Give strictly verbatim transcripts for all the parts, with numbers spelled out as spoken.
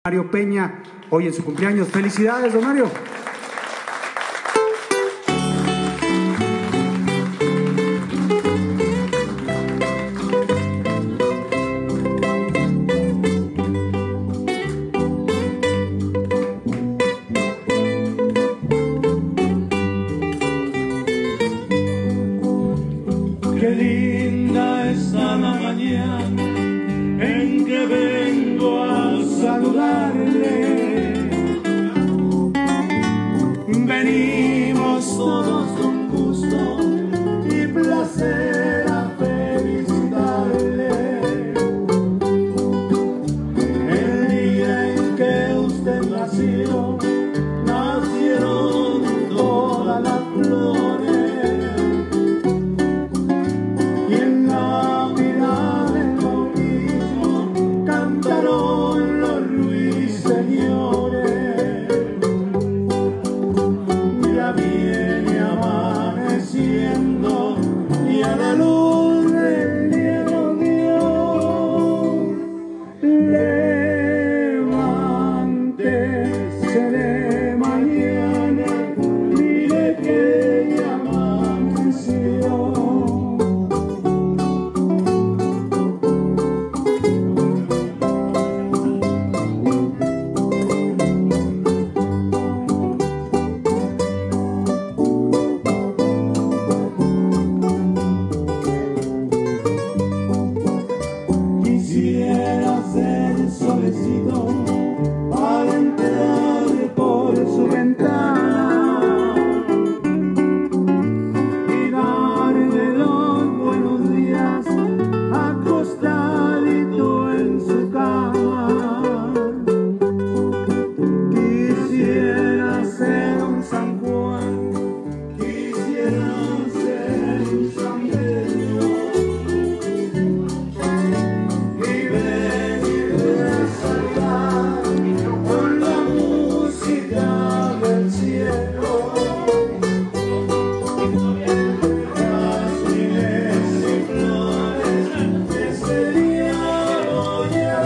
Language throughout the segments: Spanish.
Mario Peña, hoy en su cumpleaños. ¡Felicidades, don Mario! Qué linda está la mañana en que vengo a saludarle. Venimos todos con gusto y placer a felicitarle. El día en que usted nació, nacieron todas las flores. Y a la luz del día nos dio, levántese de mañana, mire que ya amaneció. Quisiera ser el solecito para entrar por su ventana y darle los buenos días acostadito en su cama. Quisiera ser un San Juan, quisiera ser un San Pedro, con la música del cielo, jazmines y flores, este día voy a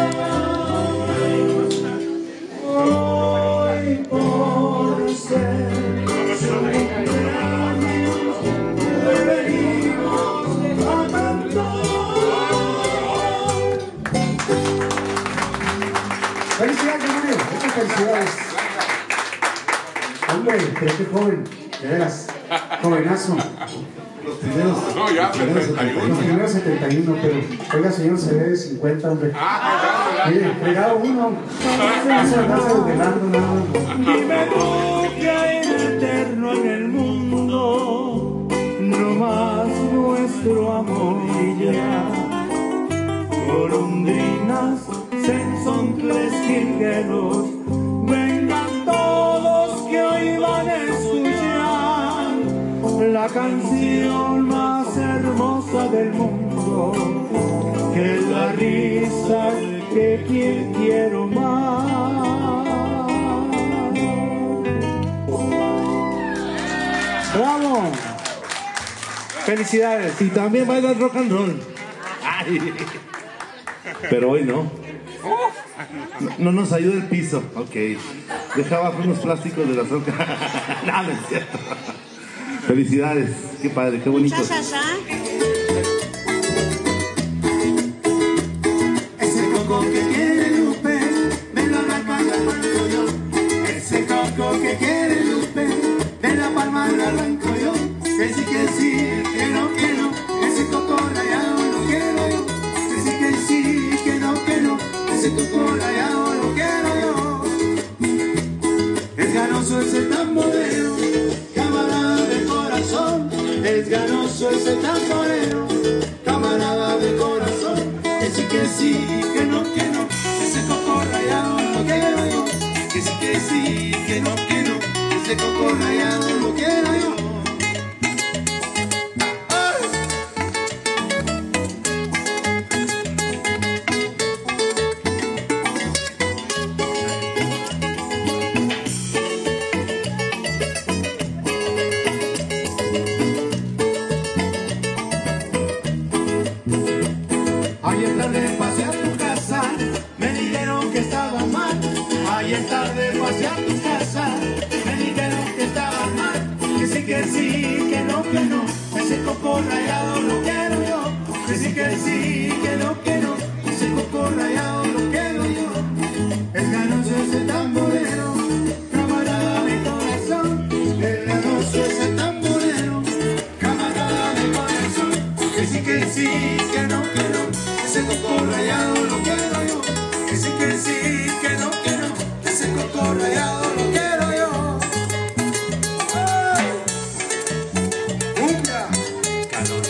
hablar. Hoy por ser su cumpleaños, le venimos a cantar. ¡Felicidades, Mario! Muchas felicidades. Hombre, pero qué joven, de veras, jovenazo. Los primeros, No, ya, los primeros setenta y uno. Los primeros setenta y uno, pero oiga, señor, se ve de cincuenta, hombre. Mire, fregado uno. No se va desvelando nada. Dime tú que hay de eterno en el mundo, no más nuestro amor y ya. Golondrinas, sensontles, jilgueros, vengan todos que hoy van a escuchar la canción más hermosa del mundo, que es la risa que quien quiero más. ¡Bravo! ¡Felicidades! Y también baila rock and roll. Ay. Pero hoy no. No nos ayuda el piso. Ok. Deja abajo unos plásticos de la roca. No, no es cierto. Felicidades. Qué padre, qué bonito. Ya, ya, ya. Ese coco que quiere Lupe, me lo arranco, arranco yo. Ese coco que quiere Lupe, de la palma lo arranco yo. Que sí, que sí, que no, que no. Ese coco rayado lo quiero yo. Que sí, que sí, que no, que no. Ese coco rayado lo quiero yo. Es ganoso ese tamborero, camarada de corazón. Es ganoso ese tamborero, camarada de corazón. Que sí, que sí, que no, que no. Ese coco rayado lo quiero yo. Que sí, que sí, que no, que no. Ese coco rayado lo quiero yo. Ayer tarde pasé a tu casa, me dijeron que estaba mal. Ayer tarde pasé a tu casa, me dijeron que estaba mal. Que sí, que sí, que no, que no, ese coco rayado lo quiero yo. Que sí, que sí, que no, que no, ese coco rayado lo quiero yo. Es ganoso ese tamborero, camarada de corazón. Es ganoso ese tamborero, camarada de corazón. Que sí, que sí, que no, que no, ese coco rayado lo quiero yo. Que sí, que sí, que no, que no, ese coco rayado lo quiero yo. ¡Ay! ¡Cumbia! Calor.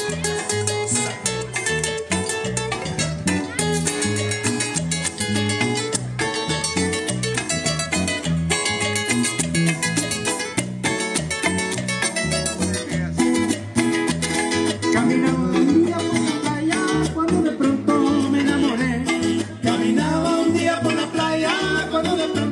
Caminaba un día por la playa cuando de pronto me enamoré. Caminaba un día por la playa cuando de pronto